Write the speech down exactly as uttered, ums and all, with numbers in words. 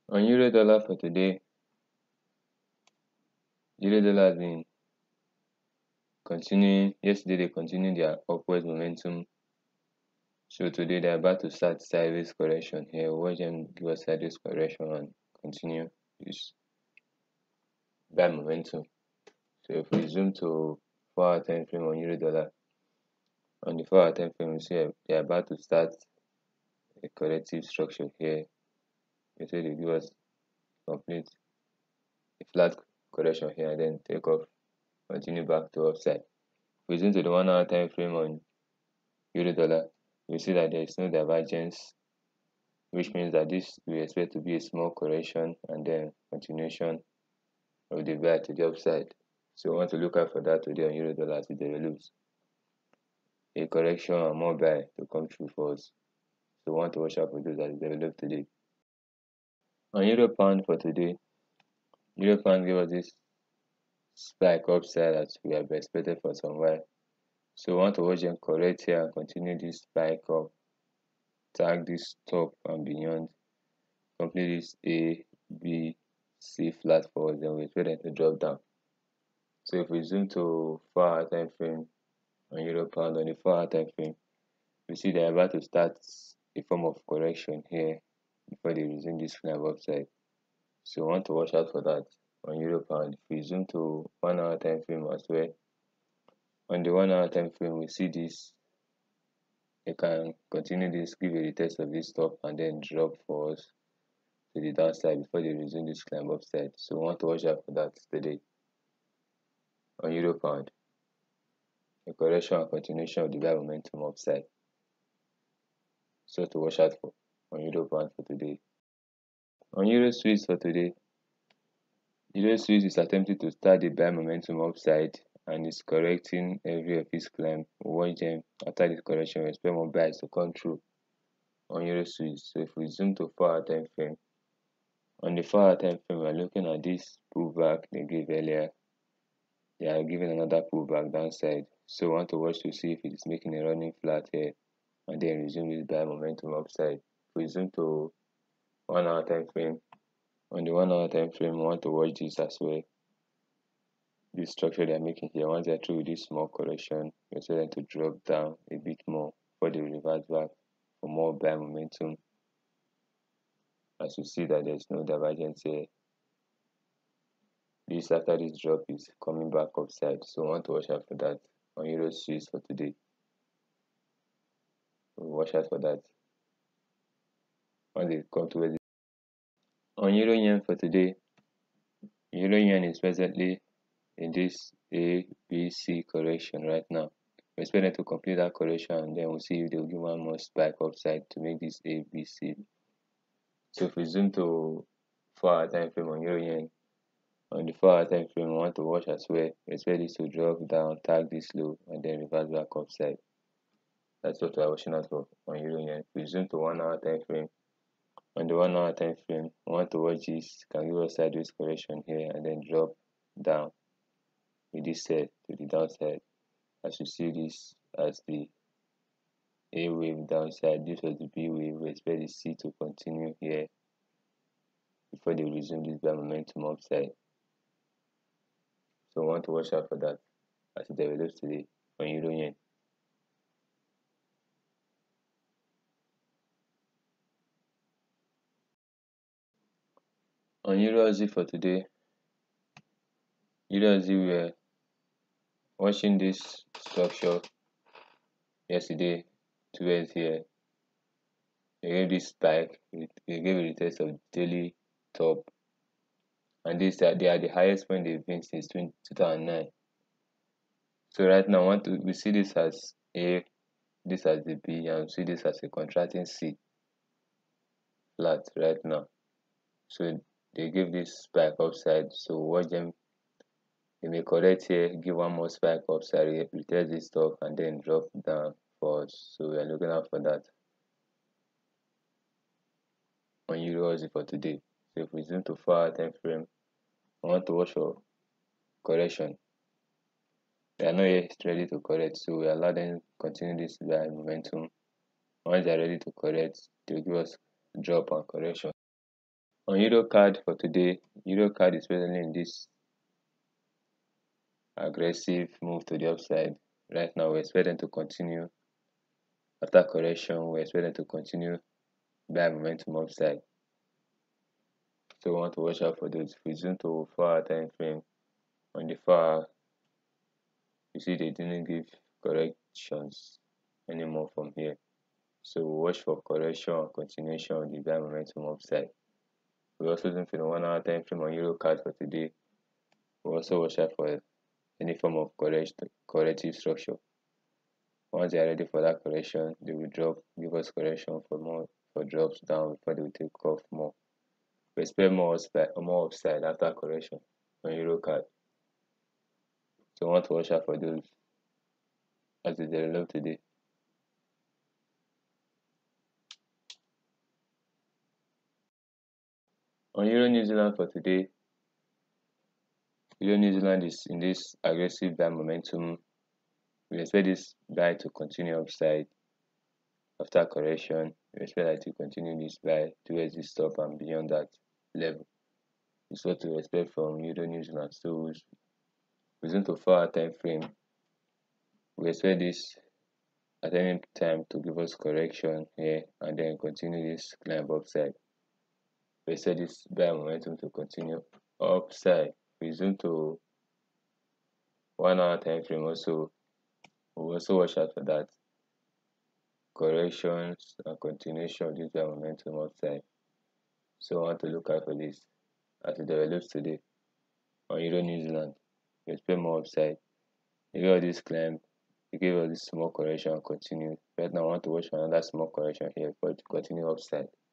On euro dollar for today, euro dollar has been continuing. Yesterday they continued their upward momentum. So today they're about to start sideways correction here. Watch them give us sideways correction and continue this buy momentum. So if we zoom to four hour time frame on euro dollar, on the four hour time frame we see they're about to start a corrective structure here. They say they give us complete a flat correction here and then take off, continue back to upside. If we zoom to the one hour time frame on euro dollar, we see that there is no divergence, which means that this we expect to be a small correction and then continuation of the buy to the upside. So we want to look out for that today on euro dollar as it develops. A correction and more buy to come through for us. So we want to watch out for those as it develops today. On euro pound for today, euro pound gave us this spike upside as we have expected for some while. So we want to watch them correct here and continue this spike up, tag this top and beyond, complete this A, B, C flat for us, then we expect them to drop down. So if we zoom to four hour time frame on euro pound, on the four hour time frame, we see they're about to start a form of correction here before they resume this climb upside. So we want to watch out for that on euro pound. If we zoom to one hour time frame as well, on the one hour time frame we see this, they can continue this, give a retest of this top and then drop for us to the downside before they resume this climb upside. So we want to watch out for that today on euro pound. A correction and continuation of the buy momentum upside. So to watch out for on euro pound for today. On euro swiss for today, euro swiss is attempting to start the buy momentum upside and is correcting every of its climb. Watch them after this correction, we expect more buys to come through on euro swiss. So if we zoom to four hour time frame, on the four hour time frame we are looking at this pullback they gave earlier. They are giving another pullback downside. So we want to watch to see if it is making a running flat here and then resume this buy momentum upside. If we zoom to one hour time frame, on the one hour time frame we want to watch this as well. This structure they are making here, once they are through with this small correction, we expect them to drop down a bit more before they revert back for more buy momentum. As you see that there is no divergence here, this after this drop is coming back upside. So we want to watch out for that on euro swiss for today. We'll watch out for that when they come to it. On euro yen for today, euro yen is presently in this A B C correction right now. We expect them to complete that correction and then we'll see if they'll give one more spike upside to make this A B C. So if we zoom to four hour time frame on euro yen, on the four hour time frame we want to watch as well. We expect this to drop down, tag this low and then reverse back upside. That's what we're watching out for on euro yen. If we zoom to one hour time frame, on the one hour time frame we want to watch this, can give us sideways correction here and then drop down with this set to the downside. As you see this as the A wave downside, this was the B wave. We expect the C to continue here before they resume this buy momentum upside. So we want to watch out for that as it develops today on euro yen. On euro Aussie for today, euro Aussie we were watching this structure yesterday towards here. They gave this spike, they gave a retest of daily top, and this are they are the highest point they've been since two thousand nine. So right now, I want to we see this as A, this as the B, and we see this as a contracting C flat right now. So they give this spike upside. So watch them. They may correct here, give one more spike upside, retest this top, and then drop down for us. So we are looking out for that on euro Aussie for today. So if we zoom to four hour time frame, I want to watch for correction. They are not yet ready to correct, so we allow them continue this buy momentum. Once they are ready to correct, they'll give us drop and correction. On Eurocard for today, Eurocard is presently in this aggressive move to the upside. Right now, we expect them to continue. After correction, we expect them to continue buy momentum upside. So we want to watch out for those. If we zoom to four hour time frame, on the four hour, you see they didn't give corrections anymore from here. So we watch for correction and continuation of the buy momentum upside. We also zoom to the one hour time frame on Eurocard for today. We also watch out for any form of correct corrective structure. Once they are ready for that correction, they will drop, give us correction for more for drops down before they will take off more. We expect more upside, more upside after correction on Eurocard. So I want to watch out for those as they develop today. On Euro New Zealand for today, Euro New Zealand is in this aggressive buy momentum. We expect this buy to continue upside after correction. We expect that to continue this buy towards this stop and beyond that level. It's what to expect from Euro New Zealand. So within to four hour time frame, we expect this at any time to give us correction here and then continue this climb upside. We expect this buy momentum to continue upside. We zoom to one hour time frame also. We also watch out for that corrections and continuation of this buy momentum upside. So I want to look out for this as it develops today on Euro New Zealand. We expect more upside. You get all this climb, you give all this small correction and continue. Right now I want to watch for another small correction here for it to continue upside.